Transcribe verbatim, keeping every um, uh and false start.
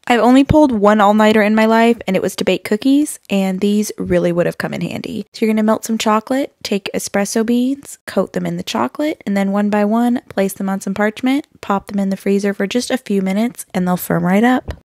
I've only pulled one all-nighter in my life, and it was to bake cookies, and these really would have come in handy. So you're going to melt some chocolate, take espresso beans, coat them in the chocolate, and then one by one, place them on some parchment, pop them in the freezer for just a few minutes, and they'll firm right up.